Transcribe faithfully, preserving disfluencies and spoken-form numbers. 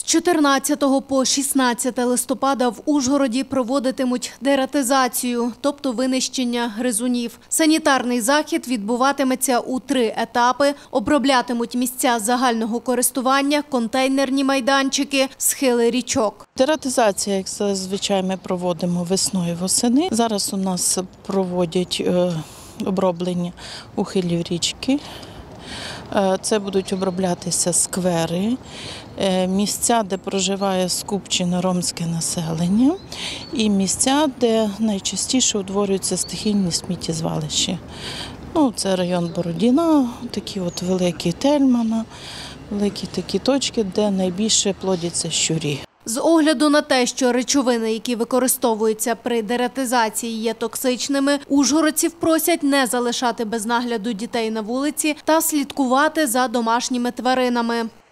чотирнадцятого по шістнадцяте листопада в Ужгороді проводитимуть дератизацію, тобто винищення гризунів. Санітарний захід відбуватиметься у три етапи. Оброблятимуть місця загального користування, контейнерні майданчики, схили річок. Дератизація, як зазвичай, ми проводимо весною і восени. Зараз у нас проводять оброблення ухилів річки. Це будуть оброблятися сквери, місця, де проживає скупчене ромське населення, і місця, де найчастіше утворюються стихійні сміттєзвалища. Ну, це район Бородіна, такі от великі Тельмана, великі такі точки, де найбільше плодяться щурі. З огляду на те, що речовини, які використовуються при дератизації, є токсичними, ужгородців просять не залишати без нагляду дітей на вулиці та слідкувати за домашніми тваринами.